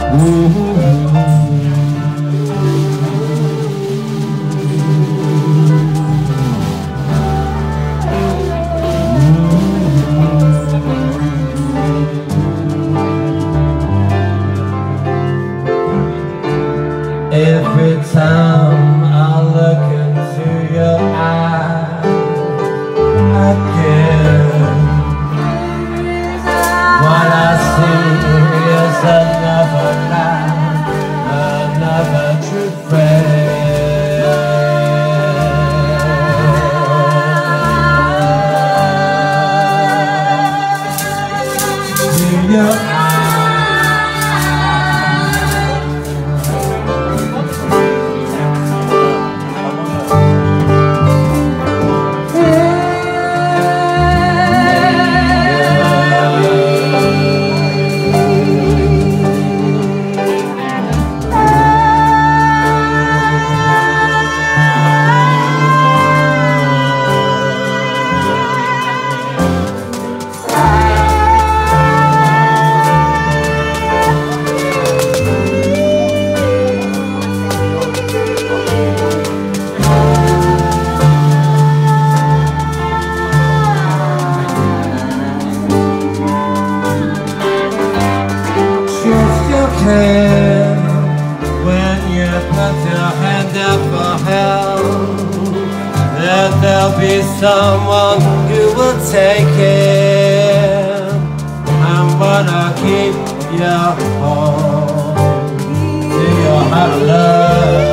Every time I look into your eyes again, what I see is another lie, another true friend. To your eyes, when you put your hand up for help, that there'll be someone who will take it and wanna keep you home to your heart of love.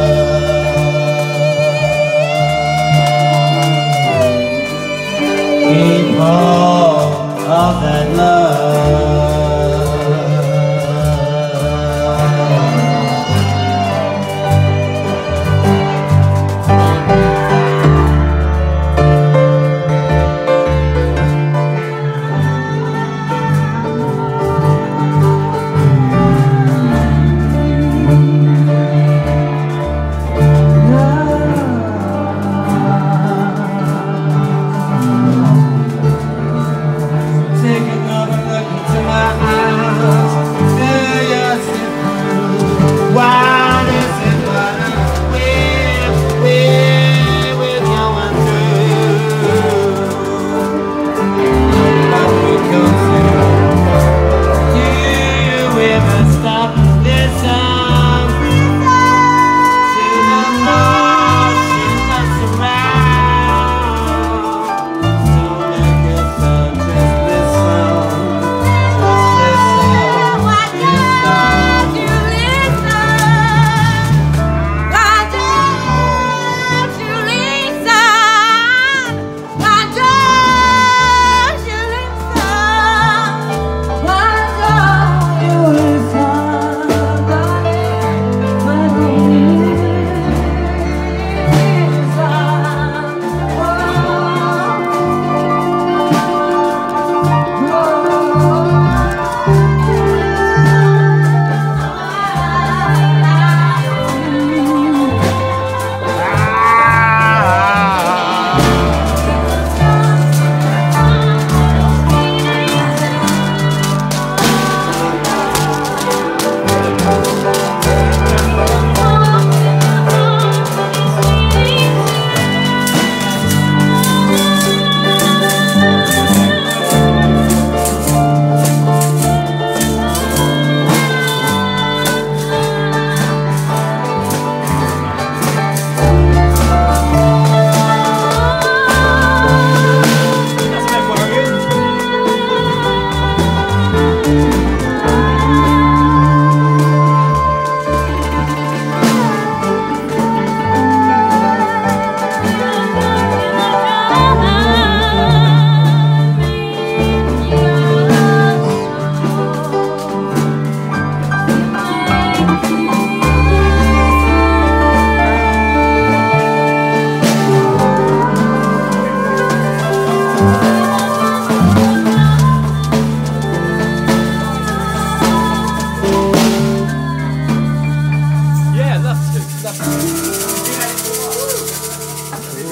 Keep all of that love.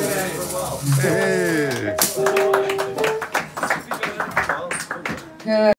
Hey.